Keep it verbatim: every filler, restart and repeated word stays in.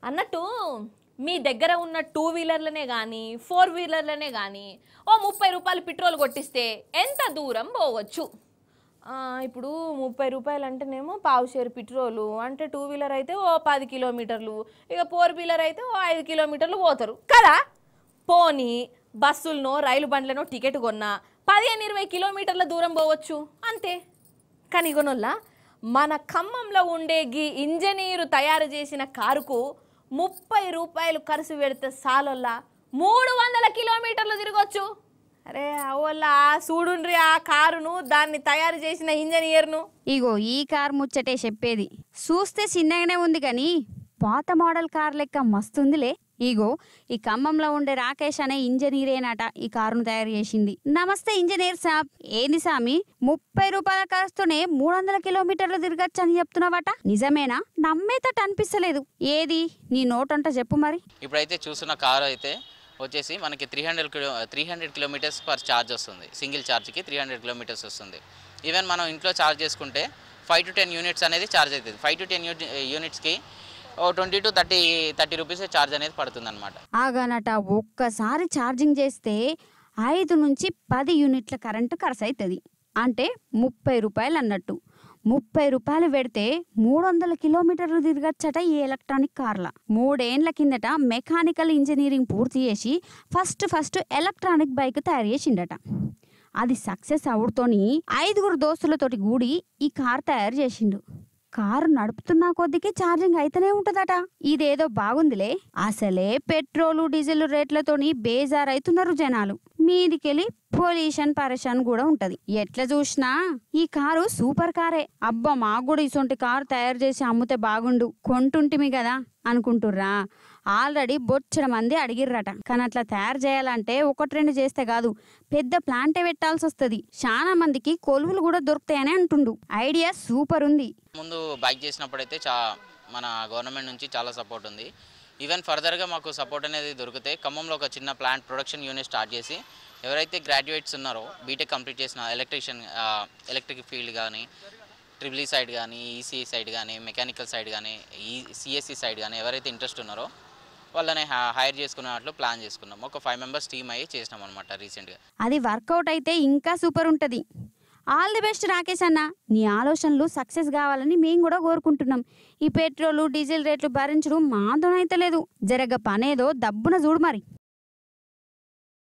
అన్నట్టు మీ దగ్గర ఉన్న టూ వీలర్లనే కానీ ఫోర్ వీలర్లనే కానీ ఓ ముప్పై రూపాయలు పెట్రోల్ కొట్టిస్తే ఎంత దూరం పోవచ్చు? ఇప్పుడు ముప్పై రూపాయలు అంటేనేమో పావు షేరు పెట్రోలు అంటే టూ వీలర్ అయితే ఓ పది కిలోమీటర్లు, ఇక ఫోర్ వీలర్ అయితే ఓ ఐదు కిలోమీటర్లు పోతారు కదా. పోనీ బస్సులనో రైలు బండ్లనో టికెట్ కొన్నా పదిహేను ఇరవై కిలోమీటర్ల దూరం పోవచ్చు అంతే. కానీ ఇగనొల్ల మన ఖమ్మంలో ఉండే గీ ఇంజనీరు తయారు చేసిన కారుకు ముప్పై రూపాయలు ఖర్చు పెడితే సాలొల్లా మూడు వందల కిలోమీటర్లు తిరగొచ్చు. అరే అవల్లా చూడుండ్రి ఆ కారును, దాన్ని తయారు చేసిన ఇంజనీర్ను. ఇగో ఈ కారు ముచ్చటే చెప్పేది. చూస్తే చిన్నగానే ఉంది కానీ పాత మోడల్ కార్ లెక్క మస్తుందిలే. ఇగో ఈ ఖమ్మంలో ఉండే రాకేష్ అనే ఇంజనీరేనట ఈ కారును తయారు చేసింది. నమస్తే ఇంజనీర్ సాబ్. ఏంది సామి, ముప్పై రూపాయల కారుతోనే మూడు వందల కిలోమీటర్లు తిరగచ్చు అని చెప్తున్నావట, నిజమేనా? నమ్మేతట్టు అనిపిస్తలేదు. ఏది నీ నోటంట చెప్పు మరి. ఇప్పుడైతే చూస్తున్న కారు అయితే వచ్చేసి మనకి three hundred kilo three hundred kilometres per charge వస్తుంది. సింగిల్ ఛార్జ్కి త్రీ హండ్రెడ్ కిలోమీటర్స్ వస్తుంది. ఈవెన్ మనం ఇంట్లో ఛార్జ్ చేసుకుంటే ఫైవ్ టు టెన్ యూనిట్స్ అనేది ఛార్జ్ అవుతుంది. ఫైవ్ టు టెన్ యూనిట్స్కి ఓ twenty to thirty thirty rupees charge అనేది పడుతుంది అనమాట. ఆగానట ఒక్కసారి ఛార్జింగ్ చేస్తే ఐదు నుంచి పది యూనిట్ల కరెంటు ఖర్చు అవుతుంది. అంటే ముప్పై రూపాయలు అన్నట్టు. ముప్పై రూపాయలు పెడితే మూడు వందల కిలోమీటర్లు తిరగచ్చట ఈ ఎలక్ట్రానిక్ కార్ల. మూడేండ్ల కిందట మెకానికల్ ఇంజనీరింగ్ పూర్తి చేసి ఫస్ట్ ఫస్ట్ ఎలక్ట్రానిక్ బైక్ తయారు చేసిండట. అది సక్సెస్ అవుతోని ఐదుగురు దోస్తులతోటి కూడి ఈ కార్ తయారు చేసిండు. కారు నడుపుతున్నా కొద్దికి ఛార్జింగ్ అయితేనే ఉంటదట. ఇదేదో బాగుందిలే. అసలే పెట్రోలు డీజిల్ రేట్లతోని బేజారైతున్నారు జనాలు. మీదికెళ్ళి పొల్యూషన్ పరేషన్ కూడా ఉంటది. ఎట్లా చూసినా ఈ కారు సూపర్ కారే. అబ్బా మాకు కూడా ఇసొంటి కారు తయారు చేసి అమ్ముతే బాగుండు, కొంటుంటిమి కదా అనుకుంటుర్రా? ఆల్రెడీ బొచ్చడ మంది అడిగిర్రట. కానీ అట్లా తయారు చేయాలంటే ఒకటి రెండు చేస్తే కాదు, పెద్ద ప్లాంటే పెట్టాల్సి వస్తుంది. చాలా మందికి కొలువులు కూడా దొరుకుతాయని అంటుండు. ఐడియా సూపర్ ఉంది. ముందు బైక్ చేసినప్పుడైతే చా మన గవర్నమెంట్ నుంచి చాలా సపోర్ట్ ఉంది. ఈవెన్ ఫర్దర్గా మాకు సపోర్ట్ అనేది దొరికితే ఖమ్మంలో ఒక చిన్న ప్లాంట్ ప్రొడక్షన్ యూనిట్ స్టార్ట్ చేసి ఎవరైతే గ్రాడ్యుయేట్స్ ఉన్నారో బీటెక్ కంప్లీట్ చేసిన ఎలక్ట్రీషియన్ ఎలక్ట్రిక్ ఫీల్డ్ కానీ, ట్రిపుల్ ఈ సైడ్ కానీ, ఈసీఈ సైడ్ కానీ, మెకానికల్ సైడ్ కానీ, ఈ సిఎస్సి సైడ్ కానీ ఎవరైతే ఇంట్రెస్ట్ ఉన్నారో వాళ్ళని హైర్ చేసుకున్నట్లు ప్లాన్ చేసుకున్నాం. ఒక ఫైవ్ మెంబర్స్ టీమ్ అయ్యి చేసినాం అనమాట రీసెంట్గా. అది వర్కౌట్ అయితే ఇంకా సూపర్ ఉంటుంది. ఆల్ ది బెస్ట్ రాకేష్ అన్న. నీ ఆలోచనలు సక్సెస్ కావాలని మేము కూడా కోరుకుంటున్నాం. ఈ పెట్రోలు డీజిల్ రేట్లు భరించడం మాతోనైతే లేదు. జరగ పనేదో దబ్బున చూడు మరి.